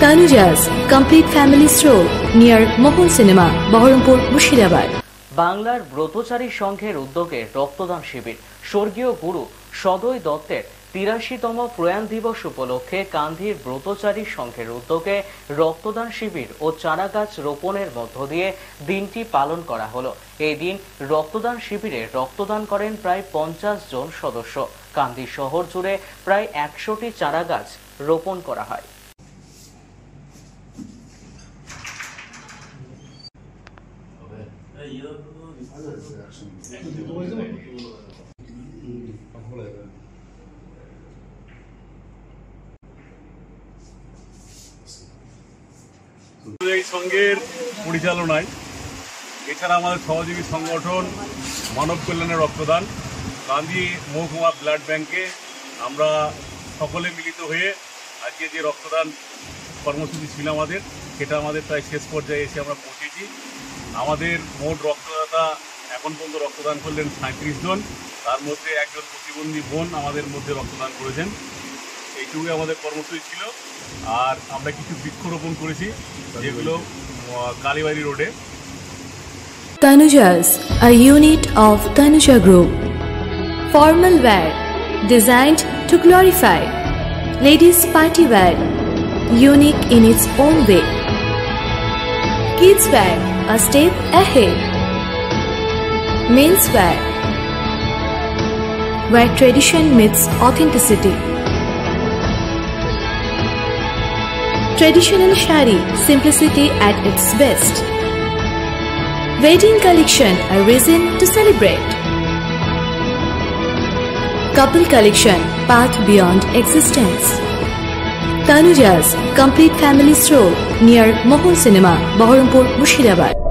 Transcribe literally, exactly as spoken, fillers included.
Tanuja's complete family stroll near Mohon Cinema, Baharampur, Murshidabad. বাংলার ব্রতচারী সংঘের উদ্যোগে রক্তদান শিবির। স্বর্গীয় গুরু সদয় দত্তের তিরাশিতম প্রয়াণ দিবস উপলক্ষে কান্দির ব্রতচারী সংঘের উদ্যোগে রক্তদান শিবির ও চারাগাছ রোপণের মধ্য দিয়ে দিনটি পালন করা হলো। এই দিন রক্তদান শিবিরে রক্তদান করেন প্রায় পঞ্চাশ জন সদস্য। কান্দি শহর জুড়ে প্রায় একশোটি চারাগাছ রোপণ করা হয়। এই সংঘের পরিচালনায় এছাড়া আমাদের সহযোগী সংগঠন মানব কল্যাণের রক্তদান কান্দি মহকুমা ব্লাড ব্যাংকে আমরা সকলে মিলিত হয়ে আজকে যে রক্তদান কর্মসূচি ছিল আমাদের সেটা আমাদের প্রায় শেষ পর্যায়ে এসে আমরা পৌঁছেছি। আমাদের মোট রক্তদাতা এখন পর্যন্ত রক্তদান করলেন সাঁত্রিশ জন, তার মধ্যে একজন প্রতিবন্ধী বোন আমাদের মধ্যে রক্তদান করেছেন। এইটুকুই আমাদের কর্মসূচি ছিল। আর আমরা কিছু বৃক্ষরোপণ করেছি যেগুলো কালীবাড়ি রোডে। Tanuja's, a unit of Tanuja Group. Formal wear designed to glorify. Ladies party wear, unique in its own way. Kids wear, a step ahead. Men's wear, where tradition meets authenticity. Traditional shari, simplicity at its best. Wedding collection, a reason to celebrate. Couple collection, path beyond existence. Tanuja's complete family stroll near Mohon Cinema, Baharampur, Murshidabad.